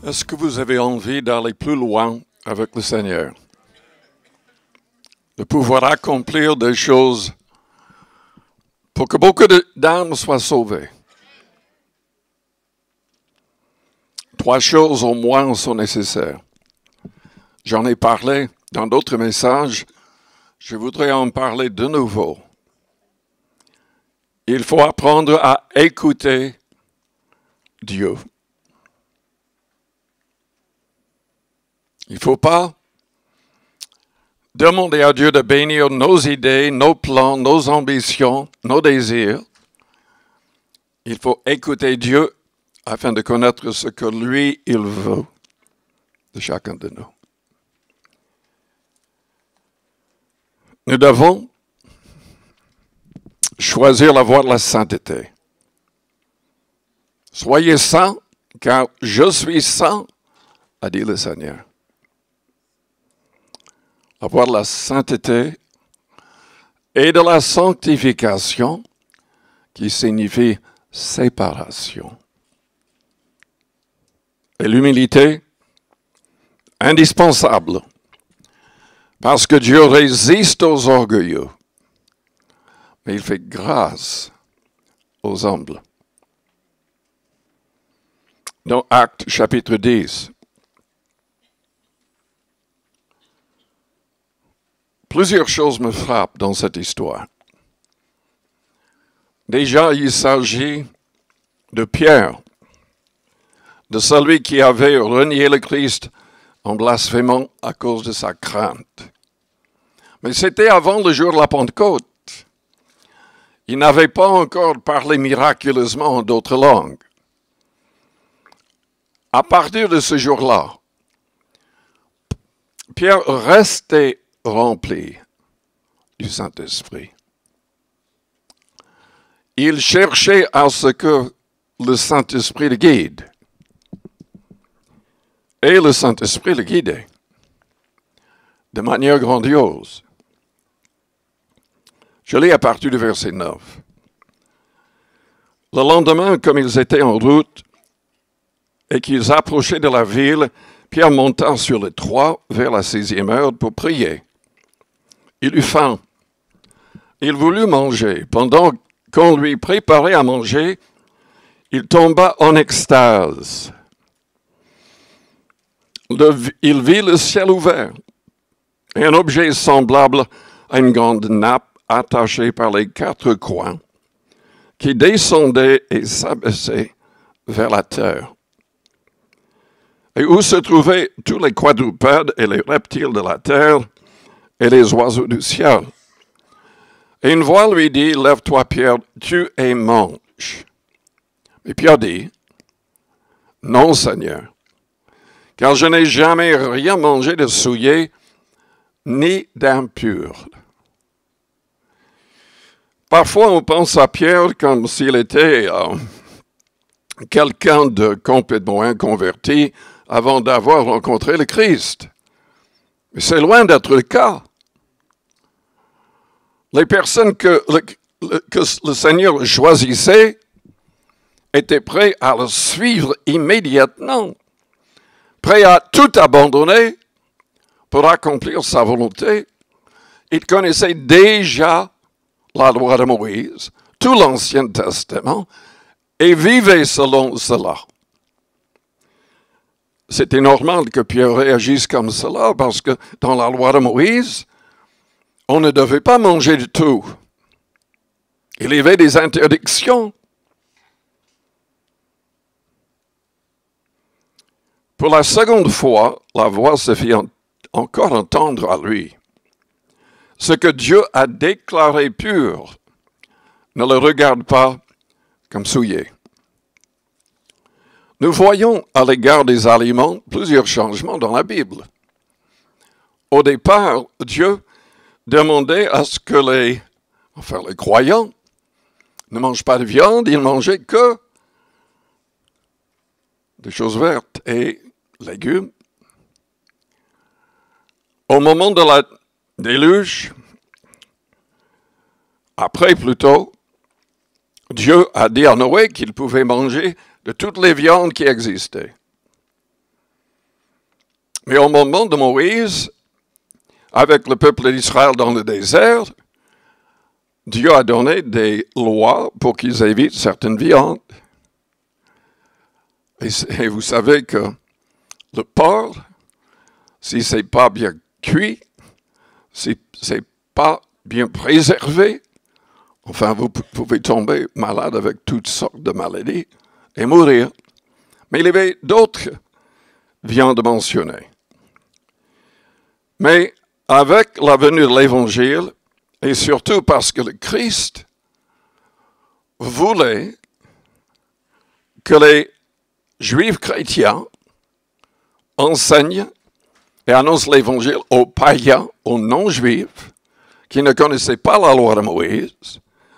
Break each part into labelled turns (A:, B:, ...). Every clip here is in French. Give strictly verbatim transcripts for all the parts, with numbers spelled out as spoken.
A: Est-ce que vous avez envie d'aller plus loin avec le Seigneur? De pouvoir accomplir des choses pour que beaucoup d'âmes soient sauvées. Trois choses au moins sont nécessaires. J'en ai parlé dans d'autres messages. Je voudrais en parler de nouveau. Il faut apprendre à écouter Dieu. Il ne faut pas demander à Dieu de bénir nos idées, nos plans, nos ambitions, nos désirs. Il faut écouter Dieu afin de connaître ce que lui, il veut de chacun de nous. Nous devons choisir la voie de la sainteté. Soyez saints, car je suis saint, a dit le Seigneur. La voie de la sainteté et de la sanctification, qui signifie séparation. Et l'humilité, indispensable, parce que Dieu résiste aux orgueilleux, mais il fait grâce aux humbles. Dans Actes chapitre dix, plusieurs choses me frappent dans cette histoire. Déjà, il s'agit de Pierre, de celui qui avait renié le Christ en blasphémant à cause de sa crainte. Mais c'était avant le jour de la Pentecôte. Il n'avait pas encore parlé miraculeusement en d'autres langues. À partir de ce jour-là, Pierre restait rempli du Saint-Esprit. Il cherchait à ce que le Saint-Esprit le guide. Et le Saint-Esprit le guidait de manière grandiose. Je lis à partir du verset neuf. Le lendemain, comme ils étaient en route et qu'ils approchaient de la ville, Pierre monta sur le toit vers la sixième heure pour prier. Il eut faim. Il voulut manger. Pendant qu'on lui préparait à manger, il tomba en extase. Le, il vit le ciel ouvert et un objet semblable à une grande nappe attachée par les quatre coins qui descendait et s'abaissait vers la terre, et où se trouvaient tous les quadrupèdes et les reptiles de la terre et les oiseaux du ciel. Et une voix lui dit, « Lève-toi, Pierre, tue et mange. » Mais Pierre dit, « Non, Seigneur, car je n'ai jamais rien mangé de souillé, ni d'impur. » Parfois, on pense à Pierre comme s'il était euh, quelqu'un de complètement inconverti avant d'avoir rencontré le Christ. Mais c'est loin d'être le cas. Les personnes que le, que le Seigneur choisissait étaient prêts à le suivre immédiatement, prêts à tout abandonner pour accomplir sa volonté. Ils connaissaient déjà la loi de Moïse, tout l'Ancien Testament, et vivaient selon cela. C'était normal que Pierre réagisse comme cela, parce que dans la loi de Moïse, on ne devait pas manger du tout. Il y avait des interdictions. Pour la seconde fois, la voix se fit en- encore entendre à lui. Ce que Dieu a déclaré pur, ne le regarde pas comme souillé. Nous voyons à l'égard des aliments plusieurs changements dans la Bible. Au départ, Dieu demandait à ce que les, enfin les croyants ne mangent pas de viande, ils ne mangeaient que des choses vertes et légumes. Au moment de la déluge, après plutôt, Dieu a dit à Noé qu'il pouvait manger de toutes les viandes qui existaient. Mais au moment de Moïse, avec le peuple d'Israël dans le désert, Dieu a donné des lois pour qu'ils évitent certaines viandes. Et, et vous savez que le porc, si ce n'est pas bien cuit, si ce n'est pas bien préservé, enfin, vous pouvez tomber malade avec toutes sortes de maladies et mourir. Mais il y avait d'autres viandes mentionnées. Mais avec la venue de l'Évangile, et surtout parce que le Christ voulait que les Juifs chrétiens enseignent et annoncent l'Évangile aux païens, aux non-Juifs, qui ne connaissaient pas la loi de Moïse,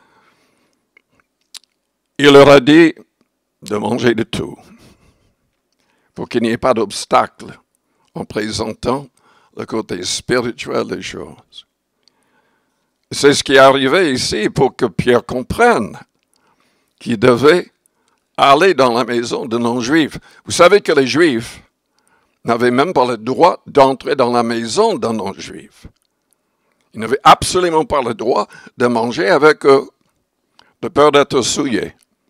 A: il leur a dit de manger de tout, pour qu'il n'y ait pas d'obstacle en présentant le côté spirituel des choses. C'est ce qui est arrivé ici pour que Pierre comprenne qu'il devait aller dans la maison de non-juifs. Vous savez que les juifs n'avaient même pas le droit d'entrer dans la maison d'un non-juif. Ils n'avaient absolument pas le droit de manger avec eux, de peur d'être souillés.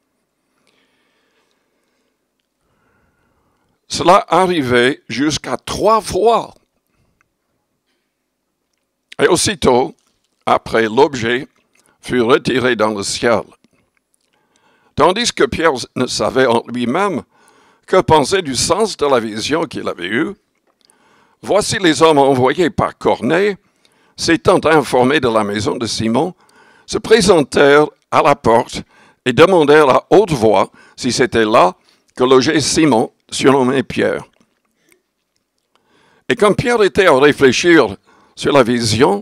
A: Cela arrivait jusqu'à trois fois. Et aussitôt, après, l'objet fut retiré dans le ciel. Tandis que Pierre ne savait en lui-même que penser du sens de la vision qu'il avait eue, voici les hommes envoyés par Corneille, s'étant informés de la maison de Simon, se présentèrent à la porte et demandèrent à haute voix si c'était là que logeait Simon, surnommé Pierre. Et comme Pierre était à réfléchir sur la vision,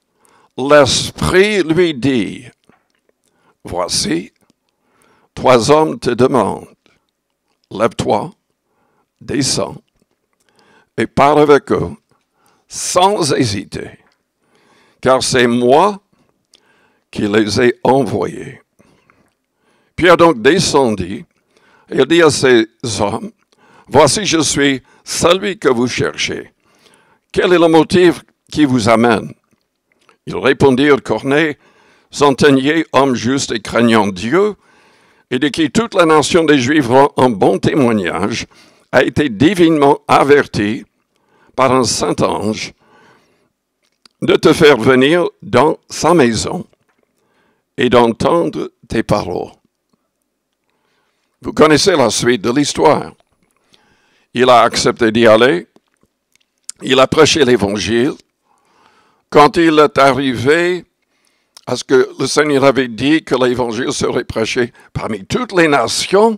A: l'Esprit lui dit, « Voici, trois hommes te demandent, lève-toi, descends, et pars avec eux, sans hésiter, car c'est moi qui les ai envoyés. » Pierre donc descendit, et il dit à ces hommes, « Voici, je suis celui que vous cherchez. Quel est le motif qui vous amène? » Ils répondirent, Corneille, centenier, homme juste et craignant Dieu, et de qui toute la nation des Juifs rend un bon témoignage, a été divinement averti par un saint ange de te faire venir dans sa maison et d'entendre tes paroles. Vous connaissez la suite de l'histoire. Il a accepté d'y aller, il a prêché l'Évangile. Quand il est arrivé à ce que le Seigneur avait dit que l'Évangile serait prêché parmi toutes les nations,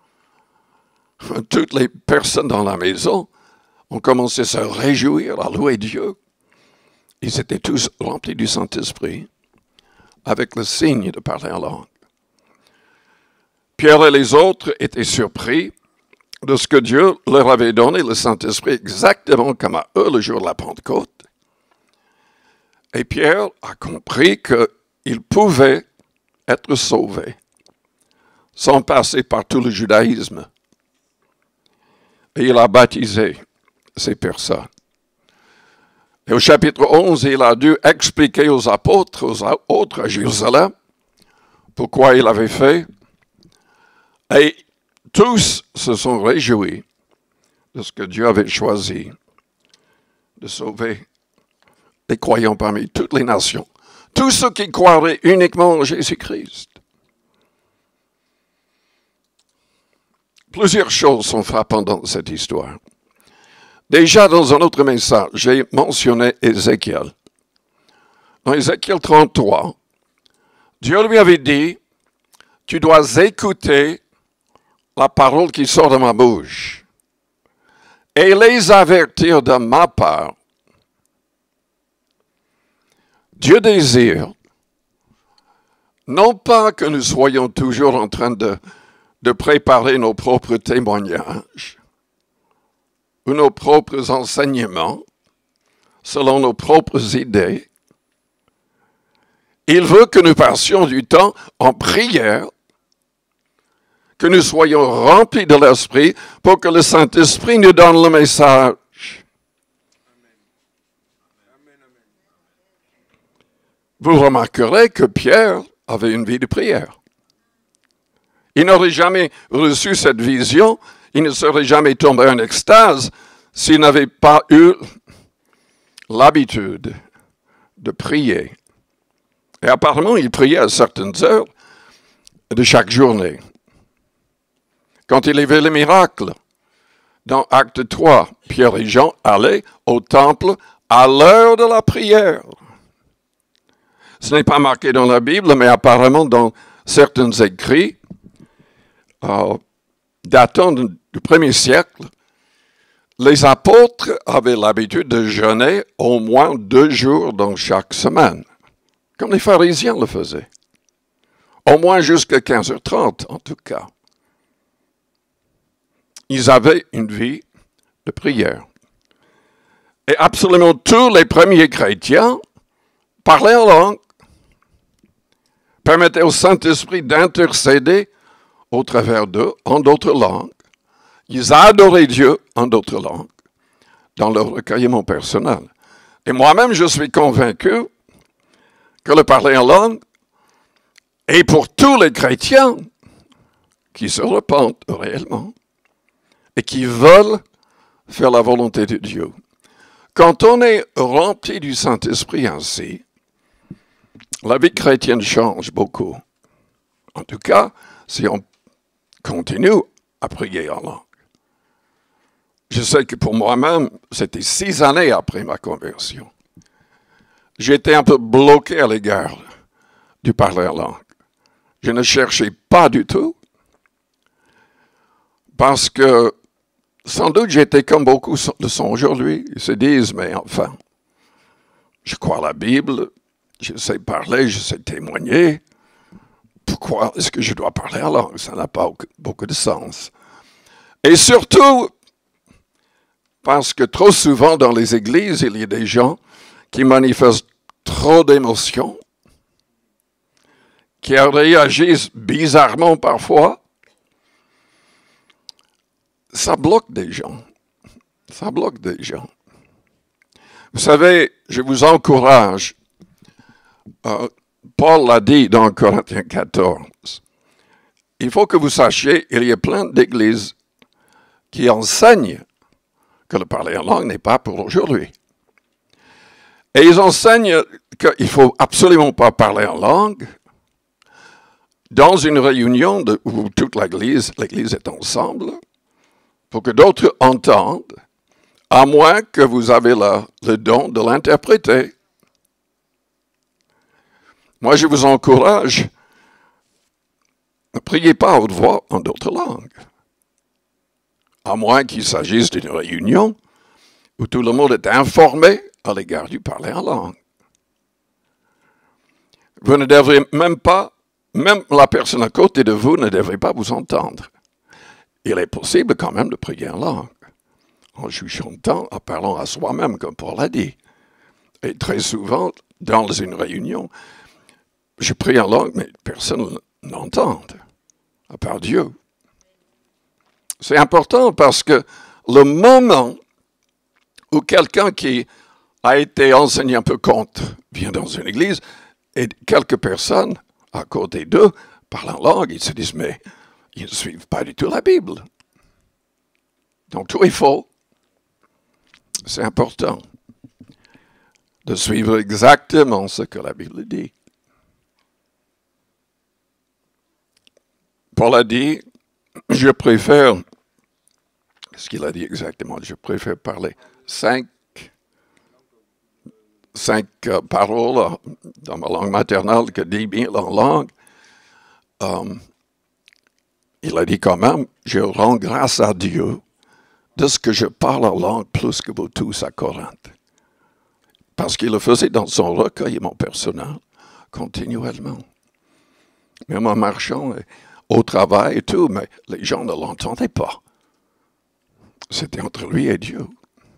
A: toutes les personnes dans la maison ont commencé à se réjouir, à louer Dieu. Ils étaient tous remplis du Saint-Esprit, avec le signe de parler en langue. Pierre et les autres étaient surpris de ce que Dieu leur avait donné, le Saint-Esprit, exactement comme à eux le jour de la Pentecôte. Et Pierre a compris qu'il pouvait être sauvé sans passer par tout le judaïsme. Et il a baptisé ces personnes. Et au chapitre onze, il a dû expliquer aux apôtres, aux autres à Jérusalem, pourquoi il avait fait. Et tous se sont réjouis de ce que Dieu avait choisi de sauver les croyants parmi toutes les nations. Tous ceux qui croiraient uniquement en Jésus-Christ. Plusieurs choses sont frappantes dans cette histoire. Déjà, dans un autre message, j'ai mentionné Ézéchiel. Dans Ézéchiel trente-trois, Dieu lui avait dit, « Tu dois écouter la parole qui sort de ma bouche et les avertir de ma part. » Dieu désire non pas que nous soyons toujours en train de, de préparer nos propres témoignages ou nos propres enseignements selon nos propres idées. Il veut que nous passions du temps en prière, que nous soyons remplis de l'Esprit pour que le Saint-Esprit nous donne le message. vous remarquerez que Pierre avait une vie de prière. Il n'aurait jamais reçu cette vision, il ne serait jamais tombé en extase s'il n'avait pas eu l'habitude de prier. Et apparemment, il priait à certaines heures de chaque journée. Quand il y avait le miracle, dans Acte trois, Pierre et Jean allaient au temple à l'heure de la prière. Ce n'est pas marqué dans la Bible, mais apparemment dans certains écrits euh, datant du premier siècle, les apôtres avaient l'habitude de jeûner au moins deux jours dans chaque semaine, comme les pharisiens le faisaient. Au moins jusqu'à quinze heures trente, en tout cas. Ils avaient une vie de prière. Et absolument tous les premiers chrétiens parlaient en langue, permettaient au Saint-Esprit d'intercéder au travers d'eux en d'autres langues. Ils adoraient Dieu en d'autres langues, dans leur recueillement personnel. Et moi-même, je suis convaincu que le parler en langue est pour tous les chrétiens qui se repentent réellement et qui veulent faire la volonté de Dieu. Quand on est rempli du Saint-Esprit ainsi, la vie chrétienne change beaucoup. En tout cas, si on continue à prier en langue. Je sais que pour moi-même, c'était six années après ma conversion. J'étais un peu bloqué à l'égard du parler en langue. Je ne cherchais pas du tout, parce que sans doute j'étais comme beaucoup le sont aujourd'hui. Ils se disent, mais enfin, je crois à la Bible, je sais parler, je sais témoigner. Pourquoi est-ce que je dois parler en langue? Ça n'a pas beaucoup de sens. Et surtout, parce que trop souvent dans les églises, il y a des gens qui manifestent trop d'émotions, qui réagissent bizarrement parfois. Ça bloque des gens. Ça bloque des gens. Vous savez, je vous encourage, euh, Paul l'a dit dans Corinthiens quatorze, il faut que vous sachiez, il y a plein d'églises qui enseignent que le parler en langue n'est pas pour aujourd'hui. Et ils enseignent qu'il ne faut absolument pas parler en langue dans une réunion de, où toute l'Église, l'Église est ensemble, pour que d'autres entendent, à moins que vous avez la, le don de l'interpréter. Moi, je vous encourage, ne priez pas à haute voix en d'autres langues, à moins qu'il s'agisse d'une réunion où tout le monde est informé à l'égard du parler en langue. Vous ne devrez même pas, même la personne à côté de vous ne devrait pas vous entendre. Il est possible quand même de prier en langue, en chuchotant, en parlant à soi-même, comme Paul l'a dit. Et très souvent, dans une réunion, je prie en langue, mais personne n'entend, à part Dieu. C'est important parce que le moment où quelqu'un qui a été enseigné un peu contre vient dans une église et quelques personnes à côté d'eux parlent en langue, ils se disent, mais ils ne suivent pas du tout la Bible. Donc tout est faux. C'est important de suivre exactement ce que la Bible dit. Paul a dit, je préfère, ce qu'il a dit exactement, je préfère parler cinq, cinq euh, paroles dans ma langue maternelle que dix mille en langue. Um, il a dit quand même, je rends grâce à Dieu de ce que je parle en langue plus que vous tous à Corinthe. Parce qu'il le faisait dans son recueillement personnel, continuellement. Même en marchant au travail et tout, mais les gens ne l'entendaient pas. C'était entre lui et Dieu.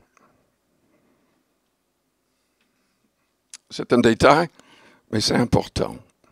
A: C'est un détail, mais c'est important.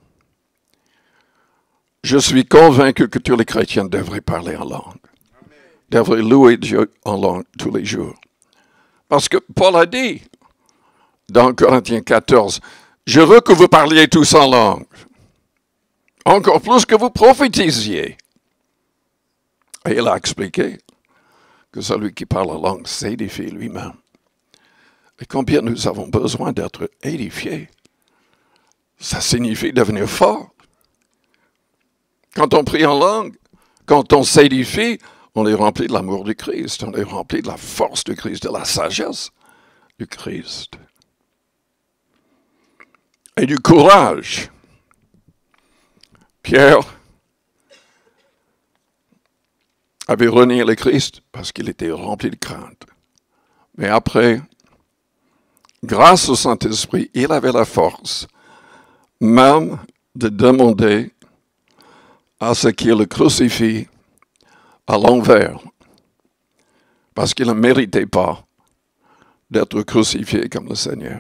A: Je suis convaincu que tous les chrétiens devraient parler en langue. Devraient louer Dieu en langue tous les jours. Parce que Paul a dit, dans Corinthiens quatorze, je veux que vous parliez tous en langue. Encore plus que vous prophétisiez. Et il a expliqué que celui qui parle la langue s'édifie lui-même. Et combien nous avons besoin d'être édifiés. Ça signifie devenir fort. Quand on prie en langue, quand on s'édifie, on est rempli de l'amour du Christ, on est rempli de la force du Christ, de la sagesse du Christ. Et du courage. Pierre avait renié le Christ parce qu'il était rempli de crainte. Mais après, grâce au Saint-Esprit, il avait la force même de demander à ce qu'il le crucifie à l'envers, parce qu'il ne méritait pas d'être crucifié comme le Seigneur.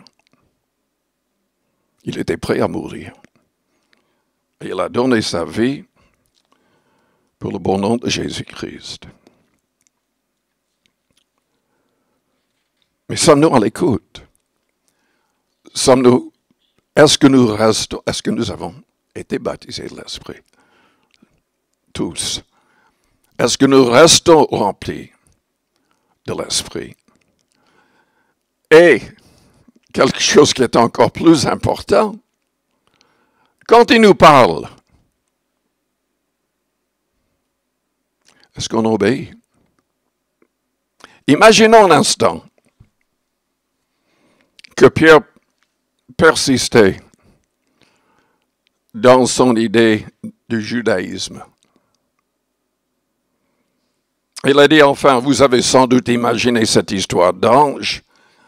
A: Il était prêt à mourir. Et il a donné sa vie pour le bon nom de Jésus-Christ. Mais sommes-nous à l'écoute? Sommes-nous, est-ce que nous restons, est-ce que nous avons été baptisés de l'Esprit? Tous. Est-ce que nous restons remplis de l'Esprit? Et quelque chose qui est encore plus important, quand il nous parle, est-ce qu'on obéit? Imaginons un instant que Pierre persistait dans son idée du judaïsme. Il a dit, enfin, vous avez sans doute imaginé cette histoire d'ange.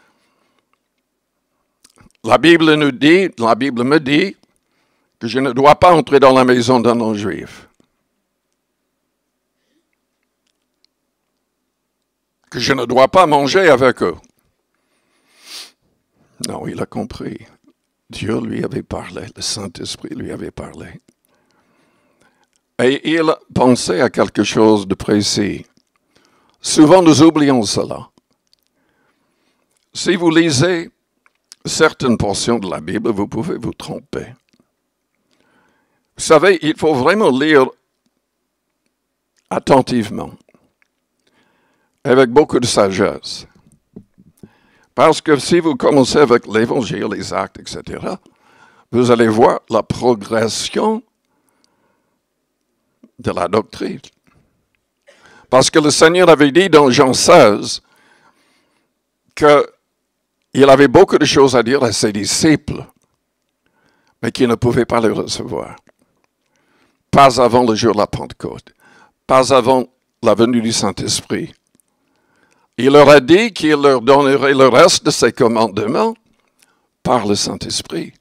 A: La Bible nous dit, la Bible me dit que je ne dois pas entrer dans la maison d'un non-juif. Que je ne dois pas manger avec eux. Non, il a compris. Dieu lui avait parlé, le Saint-Esprit lui avait parlé. Et il pensait à quelque chose de précis. Souvent, nous oublions cela. Si vous lisez certaines portions de la Bible, vous pouvez vous tromper. Vous savez, il faut vraiment lire attentivement, avec beaucoup de sagesse. Parce que si vous commencez avec l'Évangile, les actes, et cetera, vous allez voir la progression de la doctrine. Parce que le Seigneur avait dit dans Jean seize qu'il avait beaucoup de choses à dire à ses disciples, mais qu'il ne pouvait pas les recevoir. Pas avant le jour de la Pentecôte, pas avant la venue du Saint-Esprit. Il leur a dit qu'il leur donnerait le reste de ses commandements par le Saint-Esprit.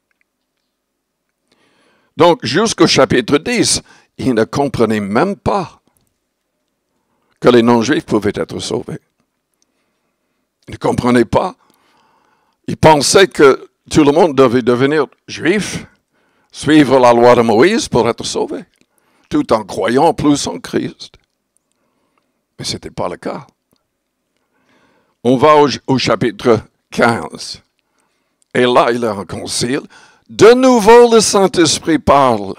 A: Donc, jusqu'au chapitre dix, ils ne comprenaient même pas que les non-juifs pouvaient être sauvés. Ils ne comprenaient pas. Ils pensaient que tout le monde devait devenir juif, suivre la loi de Moïse pour être sauvé, tout en croyant plus en Christ. Mais ce n'était pas le cas. On va au, au chapitre quinze. Et là, il réconcilie. De nouveau, le Saint-Esprit parle.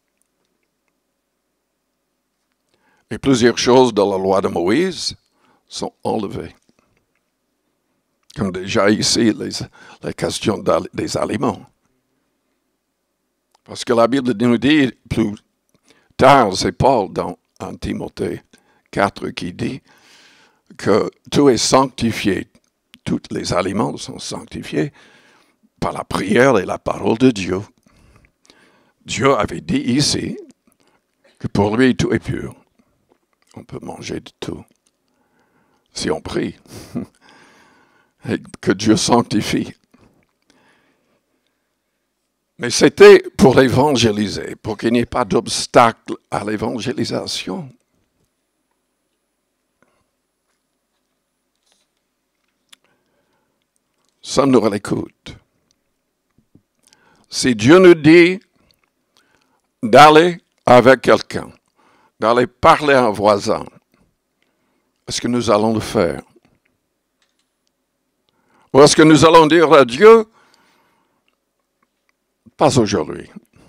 A: Et plusieurs choses de la loi de Moïse sont enlevées. Comme déjà ici, les, les questions des aliments. Parce que la Bible nous dit plus tard, c'est Paul dans un Timothée quatre qui dit que tout est sanctifié, tous les aliments sont sanctifiés par la prière et la parole de Dieu. Dieu avait dit ici que pour lui tout est pur. On peut manger de tout. Si on prie, et que Dieu sanctifie. Mais c'était pour évangéliser, pour qu'il n'y ait pas d'obstacle à l'évangélisation. Sommes-nous à l'écoute? Si Dieu nous dit d'aller avec quelqu'un, d'aller parler à un voisin, est-ce que nous allons le faire? Ou est-ce que nous allons dire à Dieu, Pas aujourd'hui.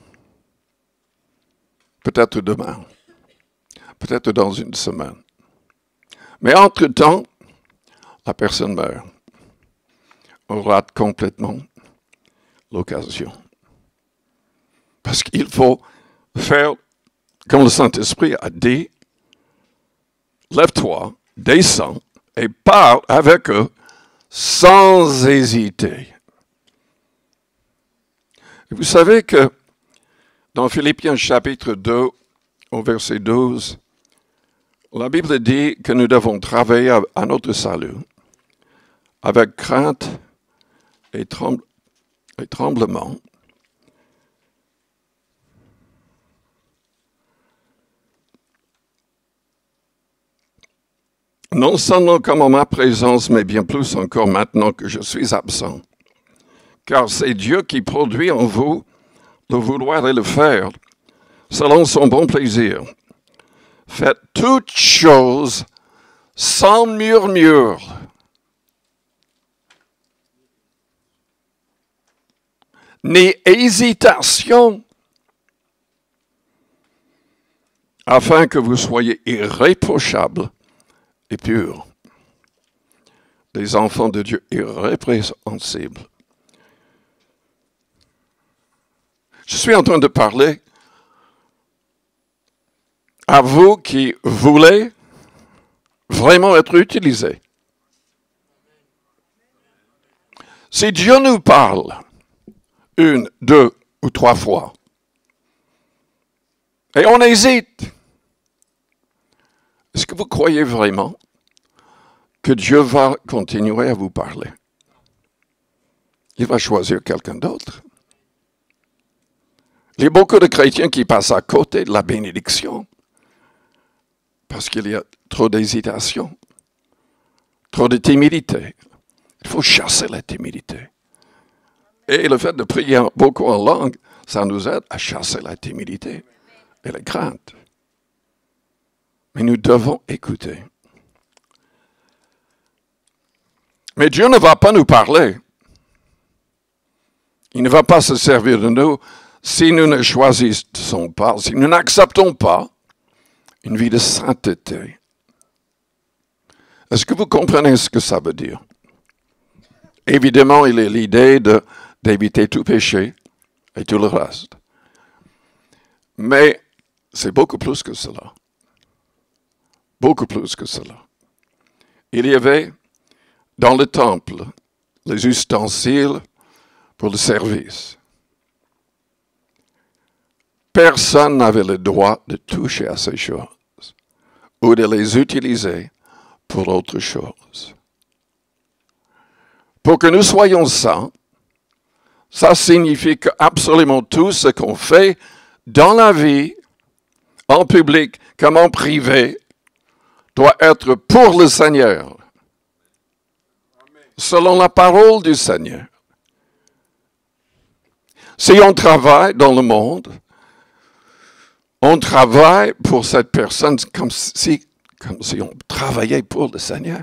A: Peut-être demain. Peut-être dans une semaine. Mais entre-temps, la personne meurt. On rate complètement l'occasion. Parce qu'il faut faire comme le Saint-Esprit a dit, lève-toi, descends et parle avec eux sans hésiter. Et vous savez que dans Philippiens chapitre deux, au verset douze, la Bible dit que nous devons travailler à notre salut avec crainte et, tremble, et tremblement. Non seulement comme en ma présence, mais bien plus encore maintenant que je suis absent. Car c'est Dieu qui produit en vous le vouloir et le faire, selon son bon plaisir. Faites toutes choses sans murmure, ni hésitation, afin que vous soyez irréprochables et purs, des enfants de Dieu irrépréhensibles. Je suis en train de parler à vous qui voulez vraiment être utilisés. Si Dieu nous parle une, deux ou trois fois, et on hésite, est-ce que vous croyez vraiment que Dieu va continuer à vous parler? Il va choisir quelqu'un d'autre. Il y a beaucoup de chrétiens qui passent à côté de la bénédiction parce qu'il y a trop d'hésitation, trop de timidité. Il faut chasser la timidité. Et le fait de prier beaucoup en langue, ça nous aide à chasser la timidité et la crainte. Mais nous devons écouter. Mais Dieu ne va pas nous parler. Il ne va pas se servir de nous si nous ne choisissons pas, si nous n'acceptons pas une vie de sainteté. Est-ce que vous comprenez ce que ça veut dire? Évidemment, il y a l'idée de, d'éviter tout péché et tout le reste. Mais c'est beaucoup plus que cela. Beaucoup plus que cela. Il y avait dans le temple les ustensiles pour le service. Personne n'avait le droit de toucher à ces choses ou de les utiliser pour autre chose. Pour que nous soyons saints, ça signifie que absolument tout ce qu'on fait dans la vie, en public comme en privé, doit être pour le Seigneur, selon la parole du Seigneur. Si on travaille dans le monde, on travaille pour cette personne comme si, comme si on travaillait pour le Seigneur.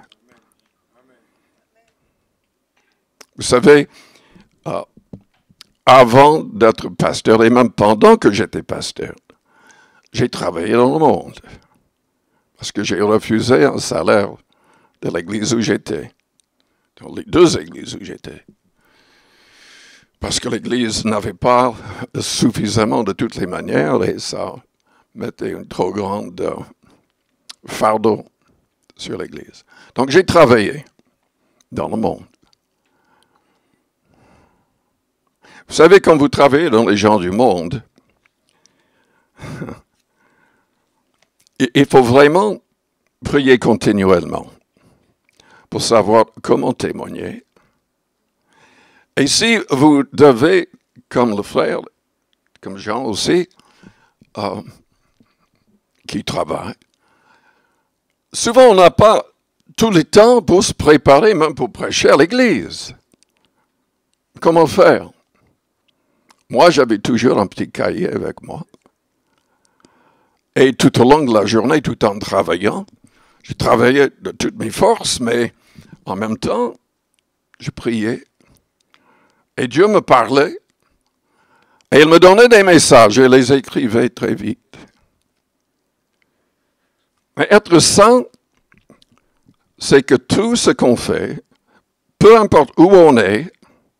A: Vous savez, euh, avant d'être pasteur, et même pendant que j'étais pasteur, j'ai travaillé dans le monde. Parce que j'ai refusé un salaire de l'église où j'étais, dans les deux églises où j'étais. Parce que l'église n'avait pas suffisamment de toutes les manières et ça mettait une trop grande euh, fardeau sur l'église. Donc j'ai travaillé dans le monde. Vous savez, quand vous travaillez dans les gens du monde, il faut vraiment prier continuellement pour savoir comment témoigner. Et si vous devez, comme le frère, comme Jean aussi, euh, qui travaille, souvent on n'a pas tout le temps pour se préparer, même pour prêcher à l'église. Comment faire? Moi, j'avais toujours un petit cahier avec moi. Et tout au long de la journée, tout en travaillant, je travaillais de toutes mes forces, mais en même temps, je priais. Et Dieu me parlait Et il me donnait des messages, je les écrivais très vite. Mais être saint, c'est que tout ce qu'on fait, peu importe où on est,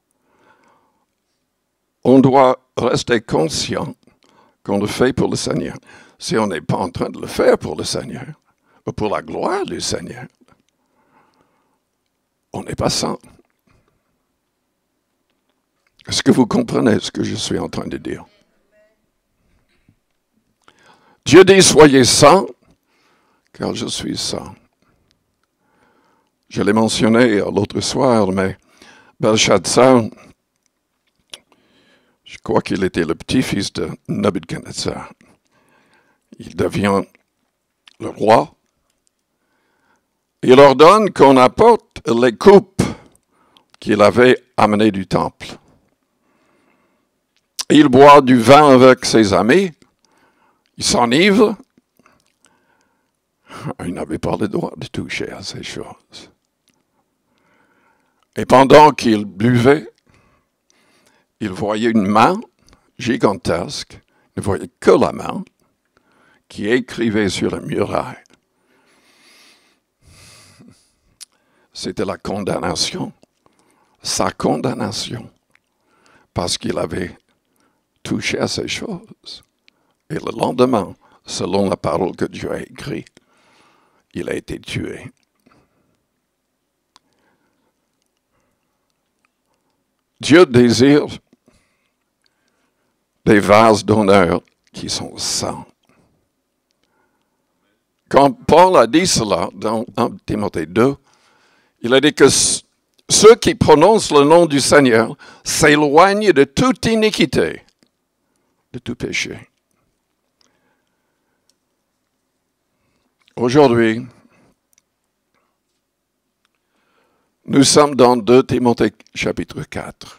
A: on doit rester conscient qu'on le fait pour le Seigneur. Si on n'est pas en train de le faire pour le Seigneur, ou pour la gloire du Seigneur, on n'est pas saint. Est-ce que vous comprenez ce que je suis en train de dire? Dieu dit, soyez saints, car je suis saint. Je l'ai mentionné l'autre soir, mais Belshazzar, je crois qu'il était le petit-fils de Nebuchadnezzar. Il devient le roi. Il ordonne qu'on apporte les coupes qu'il avait amenées du temple. Il boit du vin avec ses amis. Il s'enivre. Il n'avait pas le droit de toucher à ces choses. Et pendant qu'il buvait, il voyait une main gigantesque, il ne voyait que la main, qui écrivait sur la muraille. C'était la condamnation, sa condamnation, parce qu'il avait touché à ces choses. Et le lendemain, selon la parole que Dieu a écrite, il a été tué. Dieu désire des vases d'honneur qui sont saints. Quand Paul a dit cela dans premier Timothée deux, il a dit que ceux qui prononcent le nom du Seigneur s'éloignent de toute iniquité, de tout péché. Aujourd'hui, nous sommes dans deux Timothée chapitre quatre.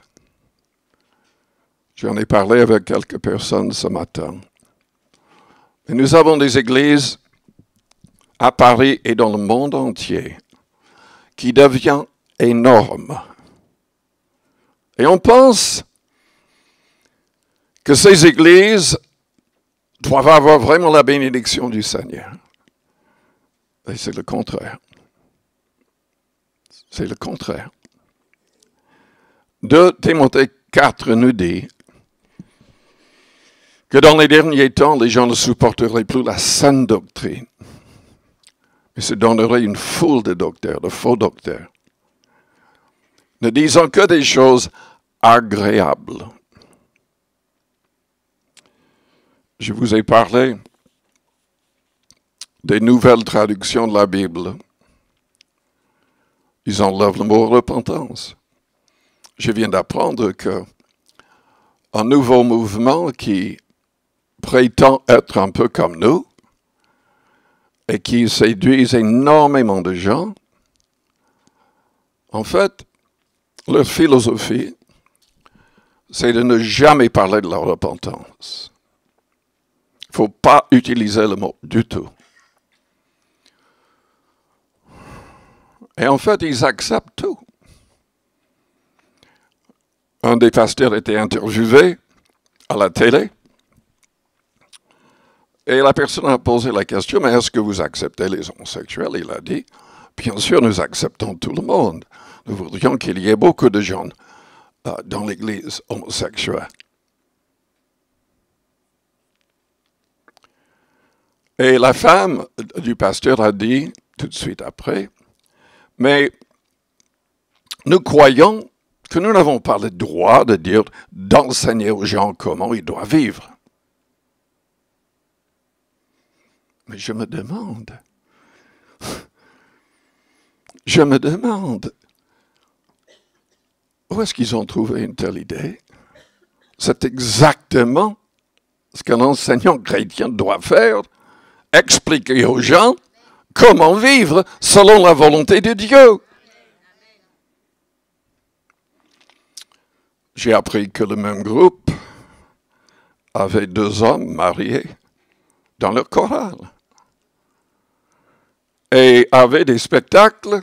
A: J'en ai parlé avec quelques personnes ce matin. Et nous avons des églises à Paris et dans le monde entier qui deviennent énormes. Et on pense que ces églises doivent avoir vraiment la bénédiction du Seigneur. Et c'est le contraire. C'est le contraire. deux Timothée quatre nous dit que dans les derniers temps, les gens ne supporteraient plus la saine doctrine, mais se donneraient une foule de docteurs, de faux docteurs, ne disant que des choses agréables. Je vous ai parlé des nouvelles traductions de la Bible. Ils enlèvent le mot repentance. Je viens d'apprendre qu'un nouveau mouvement qui prétend être un peu comme nous et qui séduit énormément de gens, en fait, leur philosophie, c'est de ne jamais parler de la repentance. Il ne faut pas utiliser le mot du tout. Et en fait, ils acceptent tout. Un des pasteurs était interviewé à la télé. Et la personne a posé la question, mais est-ce que vous acceptez les homosexuels? Il a dit, bien sûr, nous acceptons tout le monde. Nous voudrions qu'il y ait beaucoup de gens euh, dans l'Église homosexuelle. Et la femme du pasteur a dit, tout de suite après, mais nous croyons que nous n'avons pas le droit de dire, d'enseigner aux gens comment ils doivent vivre. Mais je me demande, je me demande, où est-ce qu'ils ont trouvé une telle idée? C'est exactement ce qu'un enseignant chrétien doit faire, expliquer aux gens comment vivre selon la volonté de Dieu. J'ai appris que le même groupe avait deux hommes mariés dans leur chorale et avait des spectacles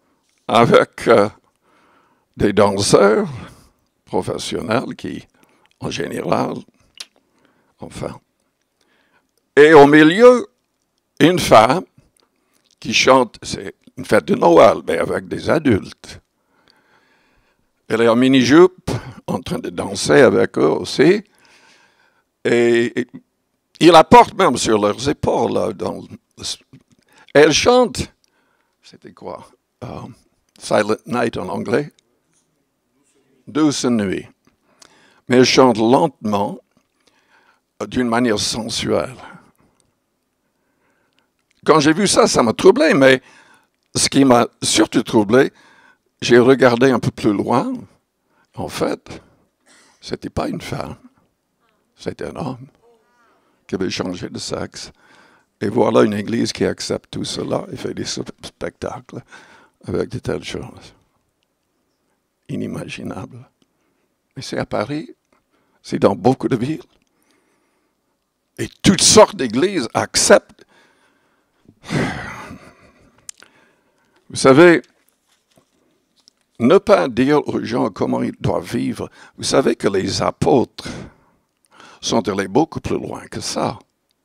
A: avec euh, des danseurs professionnels qui en général. Enfin. Et au milieu, une femme qui chante, c'est une fête de Noël, mais avec des adultes. Elle est en mini-jupe, en train de danser avec eux aussi. Et, et ils la portent même sur leurs épaules. Là, dans le, elle chante, c'était quoi? Uh, Silent Night en anglais. Douce nuit. Mais elle chante lentement, d'une manière sensuelle. Quand j'ai vu ça, ça m'a troublé, mais ce qui m'a surtout troublé, j'ai regardé un peu plus loin. En fait, ce n'était pas une femme, c'était un homme qui avait changé de sexe. Et voilà une église qui accepte tout cela et fait des spectacles avec de telles choses. Inimaginables. Mais c'est à Paris, c'est dans beaucoup de villes. Et toutes sortes d'églises acceptent. Vous savez, ne pas dire aux gens comment ils doivent vivre. Vous savez que les apôtres sont allés beaucoup plus loin que ça.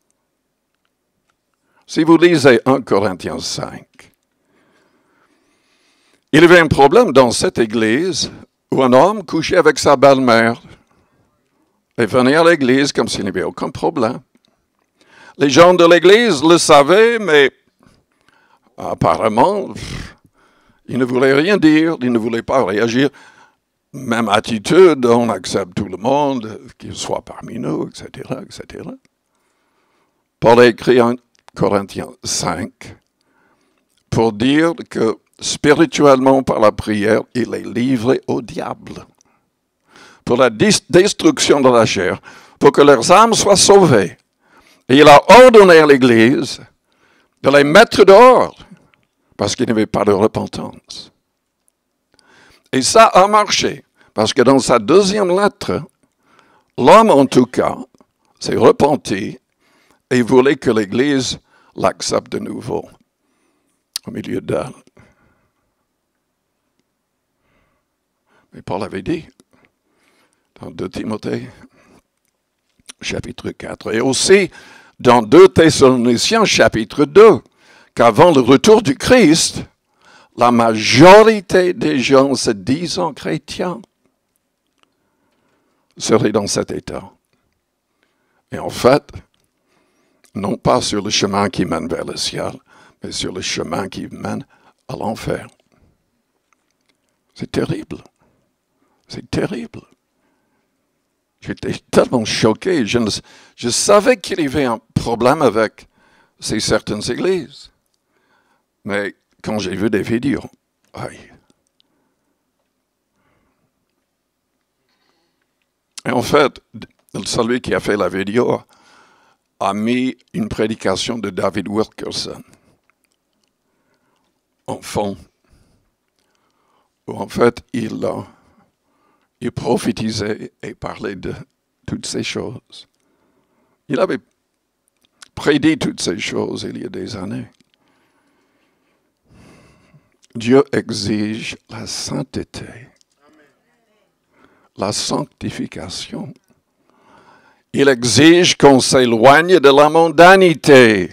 A: Si vous lisez un Corinthiens cinq, il y avait un problème dans cette église où un homme couchait avec sa belle-mère et venait à l'église comme s'il n'y avait aucun problème. Les gens de l'église le savaient, mais apparemment, ils ne voulaient rien dire, ils ne voulaient pas réagir. Même attitude, on accepte tout le monde, qu'il soit parmi nous, et cetera, et cetera. Paul a écrit en Corinthiens cinq pour dire que spirituellement, par la prière, il est livré au diable pour la destruction de la chair, pour que leurs âmes soient sauvées. Et il a ordonné à l'Église de les mettre dehors parce qu'il n'y avait pas de repentance. Et ça a marché, parce que dans sa deuxième lettre, l'homme en tout cas s'est repenti et voulait que l'Église l'accepte de nouveau au milieu d'elle. Mais Paul avait dit, dans deux Timothée, chapitre quatre, et aussi dans deux Thessaloniciens, chapitre deux, qu'avant le retour du Christ, la majorité des gens se disant chrétiens seraient dans cet état. Et en fait, non pas sur le chemin qui mène vers le ciel, mais sur le chemin qui mène à l'enfer. C'est terrible. C'est terrible. J'étais tellement choqué. Je, ne, je savais qu'il y avait un problème avec ces certaines églises. Mais quand j'ai vu des vidéos, aïe. Et en fait, celui qui a fait la vidéo a mis une prédication de David Wilkerson en fond, où en fait il a il prophétisait et parlait de toutes ces choses. Il avait prédit toutes ces choses il y a des années. Dieu exige la sainteté, la sanctification. Il exige qu'on s'éloigne de la mondanité,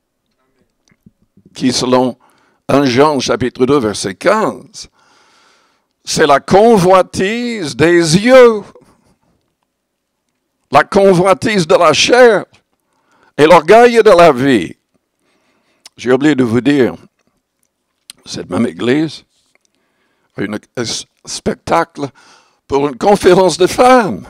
A: qui selon un Jean chapitre deux, verset quinze, c'est la convoitise des yeux, la convoitise de la chair et l'orgueil de la vie. J'ai oublié de vous dire, cette même église a eu un spectacle pour une conférence de femmes.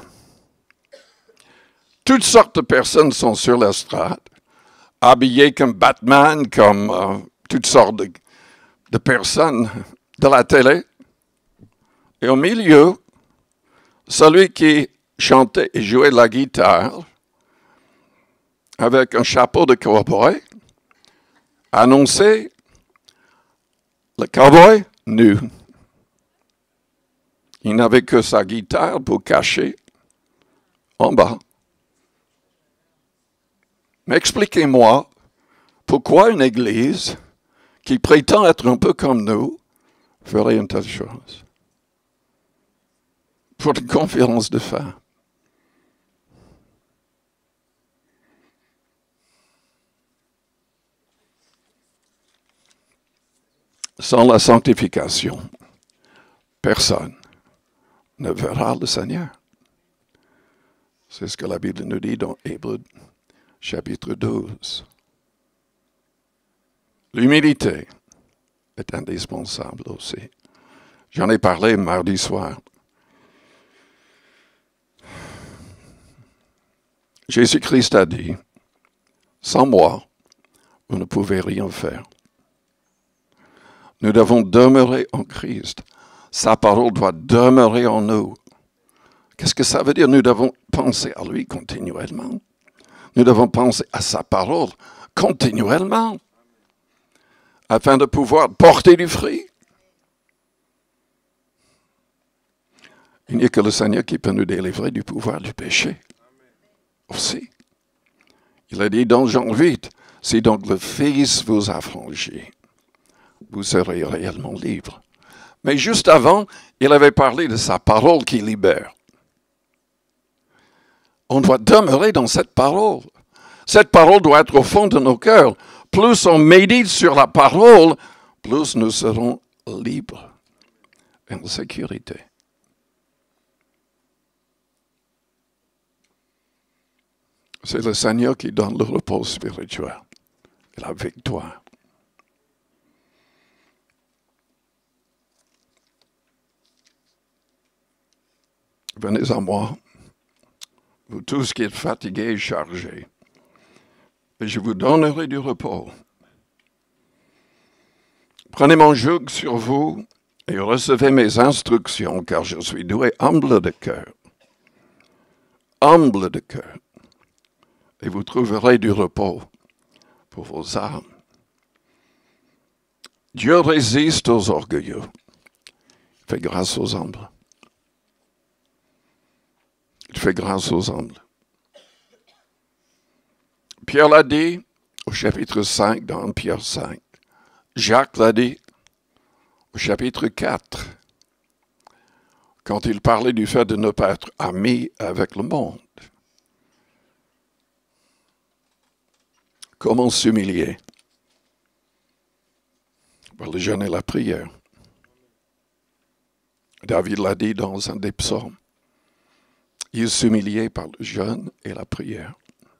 A: Toutes sortes de personnes sont sur l'estrade, habillées comme Batman, comme euh, toutes sortes de, de personnes de la télé. Et au milieu, celui qui chantait et jouait de la guitare, avec un chapeau de cowboy, annonçait le cowboy nu. Il n'avait que sa guitare pour cacher en bas. Mais expliquez-moi pourquoi une église qui prétend être un peu comme nous ferait une telle chose. Pour une conférence de femmes. sans la sanctification, personne ne verra le Seigneur. C'est ce que la Bible nous dit dans Hébreux chapitre douze. L'humilité est indispensable aussi. J'en ai parlé mardi soir. Jésus-Christ a dit, sans moi, vous ne pouvez rien faire. Nous devons demeurer en Christ. Sa parole doit demeurer en nous. Qu'est-ce que ça veut dire? Nous devons penser à lui continuellement. Nous devons penser à sa parole continuellement, afin de pouvoir porter du fruit. Il n'y a que le Seigneur qui peut nous délivrer du pouvoir du péché. Aussi. Il a dit dans Jean huit, si donc le Fils vous a franchi, vous serez réellement libre. Mais juste avant, il avait parlé de sa parole qui libère. On doit demeurer dans cette parole. Cette parole doit être au fond de nos cœurs. Plus on médite sur la parole, plus nous serons libres et en sécurité. C'est le Seigneur qui donne le repos spirituel et la victoire. Venez à moi, vous tous qui êtes fatigués et chargés, et je vous donnerai du repos. Prenez mon joug sur vous et recevez mes instructions, car je suis doux et humble de cœur. Humble de cœur. Et vous trouverez du repos pour vos âmes. Dieu résiste aux orgueilleux. Il fait grâce aux humbles. Il fait grâce aux humbles. Pierre l'a dit au chapitre cinq, dans Pierre cinq. Jacques l'a dit au chapitre quatre, quand il parlait du fait de ne pas être ami avec le monde. Comment s'humilier? Par le jeûne et la prière. David l'a dit dans un des psaumes. Il s'humiliait par le jeûne et la prière.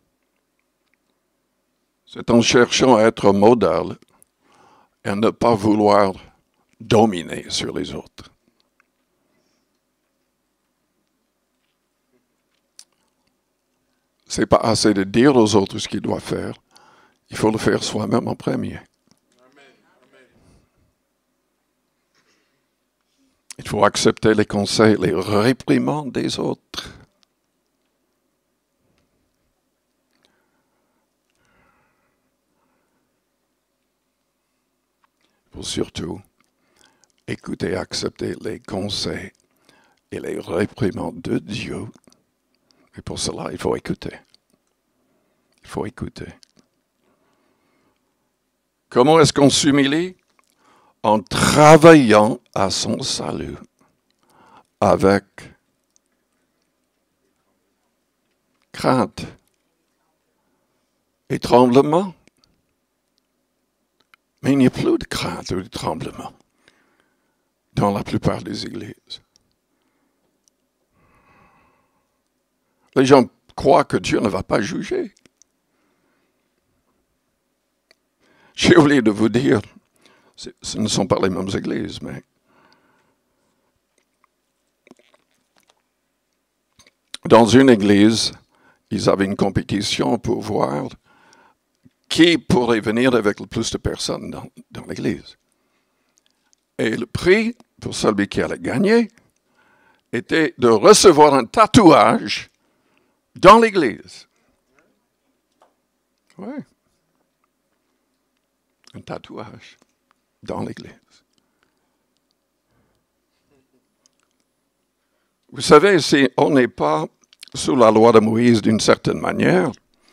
A: C'est en cherchant à être modèle et à ne pas vouloir dominer sur les autres. Ce n'est pas assez de dire aux autres ce qu'ils doivent faire. Il faut le faire soi-même en premier. Il faut accepter les conseils, les réprimandes des autres. Il faut surtout écouter et accepter les conseils et les réprimandes de Dieu. Et pour cela, il faut écouter. Il faut écouter. Comment est-ce qu'on s'humilie? En travaillant à son salut avec crainte et tremblement. Mais il n'y a plus de crainte ou de tremblement dans la plupart des églises. Les gens croient que Dieu ne va pas juger. J'ai oublié de vous dire, ce ne sont pas les mêmes églises, mais dans une église, ils avaient une compétition pour voir qui pourrait venir avec le plus de personnes dans, dans l'église. Et le prix pour celui qui allait gagner était de recevoir un tatouage dans l'église. Oui. Un tatouage dans l'église. Vous savez, si on n'est pas sous la loi de Moïse d'une certaine manière,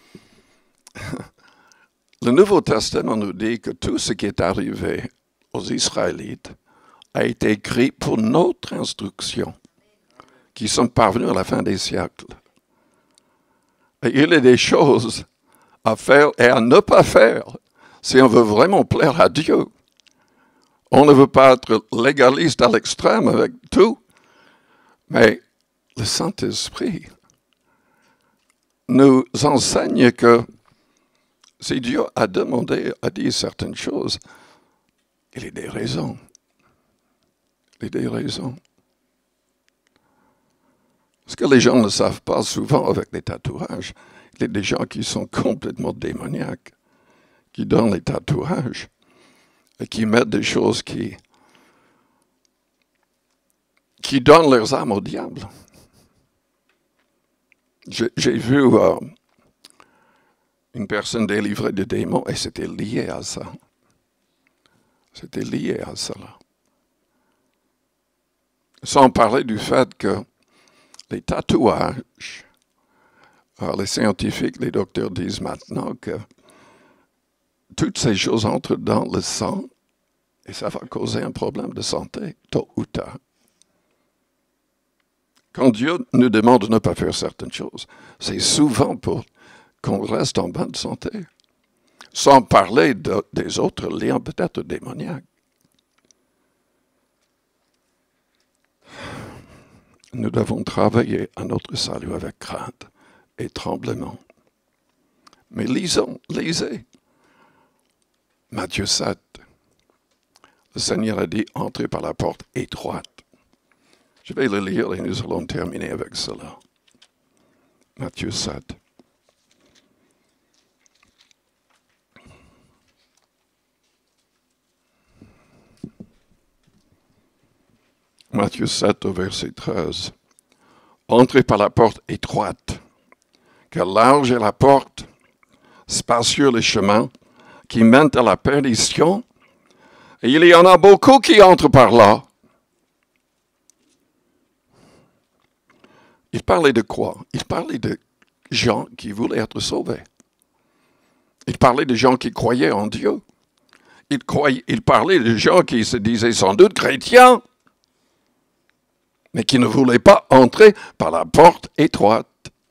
A: le Nouveau Testament nous dit que tout ce qui est arrivé aux Israélites a été écrit pour notre instruction, qui sont parvenus à la fin des siècles. Et il y a des choses à faire et à ne pas faire si on veut vraiment plaire à Dieu. On ne veut pas être légaliste à l'extrême avec tout, mais le Saint-Esprit nous enseigne que si Dieu a demandé, a dit certaines choses, il y a des raisons. Il y a des raisons. Ce que les gens ne savent pas souvent avec les tatouages, il y a des gens qui sont complètement démoniaques, qui donnent les tatouages et qui mettent des choses qui, qui donnent leurs âmes au diable. J'ai vu euh, une personne délivrée de démons et c'était lié à ça. C'était lié à cela. Sans parler du fait que les tatouages, alors les scientifiques, les docteurs disent maintenant que toutes ces choses entrent dans le sang et ça va causer un problème de santé, tôt ou tard. Quand Dieu nous demande de ne pas faire certaines choses, c'est souvent pour qu'on reste en bonne santé, sans parler de, des autres liens peut-être démoniaques. Nous devons travailler à notre salut avec crainte et tremblement. Mais lisons, lisez. Matthieu sept. Le Seigneur a dit, entrez par la porte étroite. Je vais le lire et nous allons terminer avec cela. Matthieu sept. Matthieu sept au verset treize. Entrez par la porte étroite, car large est la porte, spacieux le chemin, qui mène à la perdition, et il y en a beaucoup qui entrent par là. Il parlait de quoi? Il parlait de gens qui voulaient être sauvés. Il parlait de gens qui croyaient en Dieu. Il, croyait, il parlait de gens qui se disaient sans doute chrétiens, mais qui ne voulaient pas entrer par la porte étroite.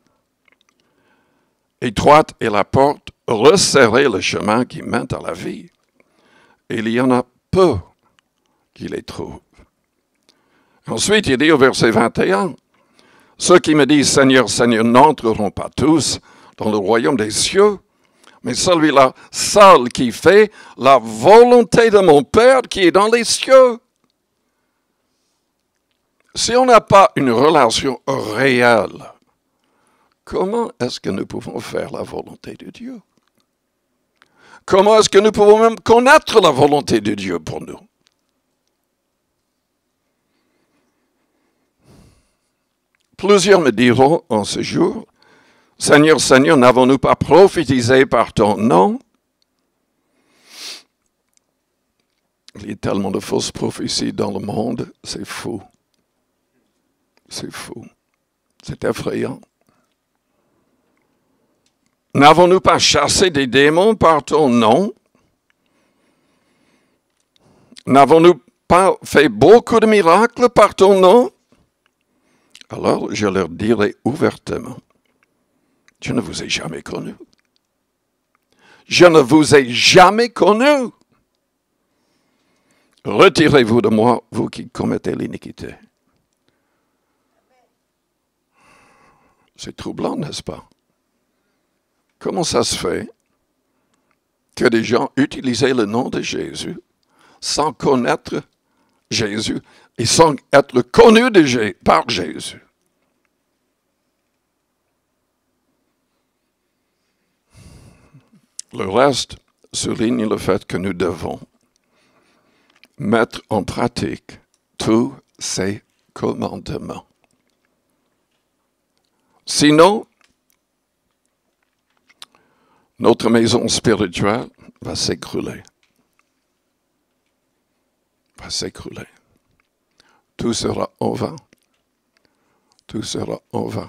A: Étroite est la porte, resserrée le chemin qui mène à la vie. Et il y en a peu qui les trouvent. Ensuite, il dit au verset vingt et un, « Ceux qui me disent Seigneur, Seigneur n'entreront pas tous dans le royaume des cieux, mais celui-là seul qui fait la volonté de mon Père qui est dans les cieux. » Si on n'a pas une relation réelle, comment est-ce que nous pouvons faire la volonté de Dieu? Comment est-ce que nous pouvons même connaître la volonté de Dieu pour nous? Plusieurs me diront en ce jour, « Seigneur, Seigneur, n'avons-nous pas prophétisé par ton nom? » Il y a tellement de fausses prophéties dans le monde, c'est fou. C'est fou. C'est effrayant. N'avons-nous pas chassé des démons par ton nom? N'avons-nous pas fait beaucoup de miracles par ton nom? Alors je leur dirai ouvertement, je ne vous ai jamais connu. Je ne vous ai jamais connu. Retirez-vous de moi, vous qui commettez l'iniquité. C'est troublant, n'est-ce pas? Comment ça se fait que des gens utilisaient le nom de Jésus sans connaître Jésus et sans être connus de Jésus, par Jésus? Le reste souligne le fait que nous devons mettre en pratique tous ces commandements. Sinon, notre maison spirituelle va s'écrouler. Va s'écrouler. Tout sera en vain. Tout sera en vain.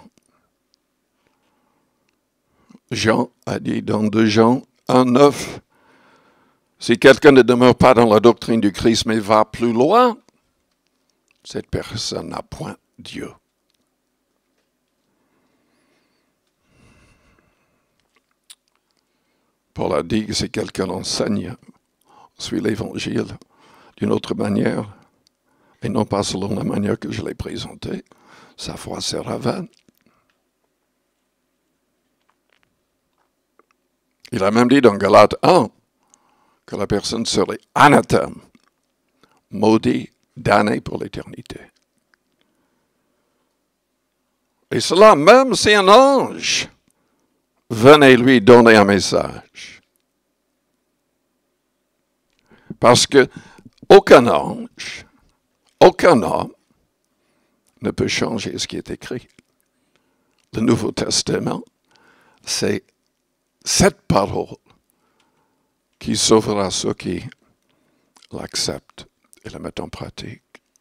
A: Jean a dit dans deux Jean un neuf, si quelqu'un ne demeure pas dans la doctrine du Christ mais va plus loin, cette personne n'a point Dieu. Paul a dit que si quelqu'un enseigne, suit l'Évangile, d'une autre manière, et non pas selon la manière que je l'ai présentée, sa foi sera vaine. Il a même dit dans Galates un que la personne serait anathème, maudit, damné pour l'éternité. Et cela, même si un ange venait lui donner un message. Parce que aucun ange, aucun homme ne peut changer ce qui est écrit. Le Nouveau Testament, c'est cette parole qui sauvera ceux qui l'acceptent et la mettent en pratique.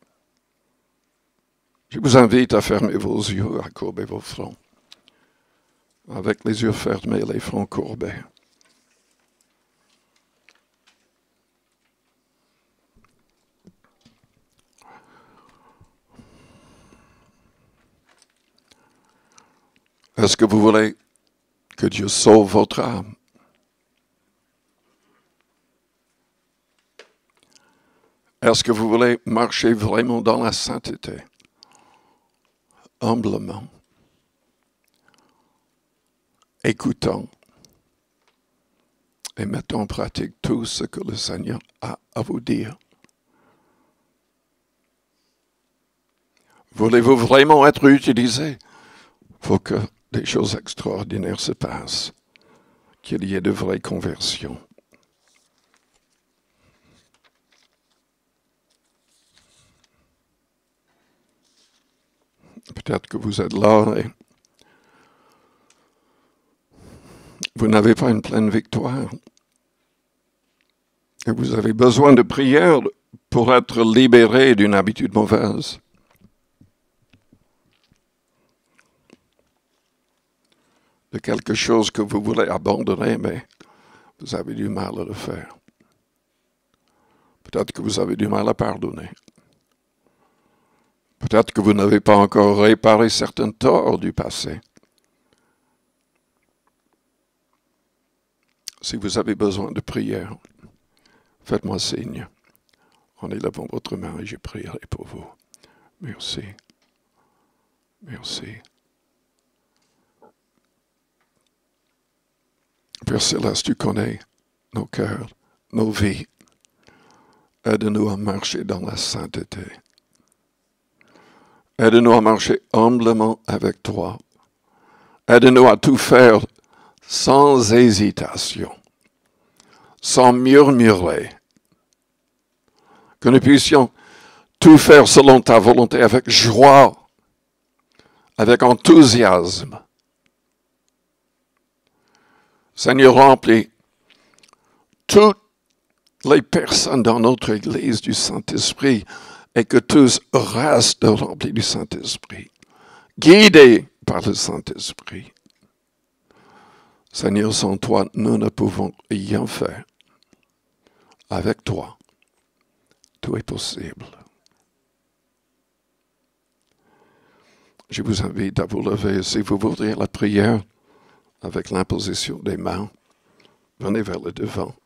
A: Je vous invite à fermer vos yeux, à courber vos fronts. Avec les yeux fermés, les fronts courbés. Est-ce que vous voulez que Dieu sauve votre âme? Est-ce que vous voulez marcher vraiment dans la sainteté? Humblement. Écoutant. Et mettant en pratique tout ce que le Seigneur a à vous dire. Voulez-vous vraiment être utilisé? Il faut que des choses extraordinaires se passent, qu'il y ait de vraies conversions. Peut-être que vous êtes là et vous n'avez pas une pleine victoire. Et vous avez besoin de prière pour être libéré d'une habitude mauvaise. De quelque chose que vous voulez abandonner, mais vous avez du mal à le faire. Peut-être que vous avez du mal à pardonner. Peut-être que vous n'avez pas encore réparé certains torts du passé. Si vous avez besoin de prière, faites-moi signe en élevant votre main et je prierai pour vous. Merci. Merci. Père Céleste, tu connais nos cœurs, nos vies. Aide-nous à marcher dans la sainteté. Aide-nous à marcher humblement avec toi. Aide-nous à tout faire sans hésitation, sans murmurer. Que nous puissions tout faire selon ta volonté avec joie, avec enthousiasme. Seigneur, remplis toutes les personnes dans notre Église du Saint-Esprit et que tous restent remplis du Saint-Esprit, guidés par le Saint-Esprit. Seigneur, sans toi, nous ne pouvons rien faire. Avec toi, tout est possible. Je vous invite à vous lever si vous voudriez la prière avec l'imposition des mains. Venez vers le devant.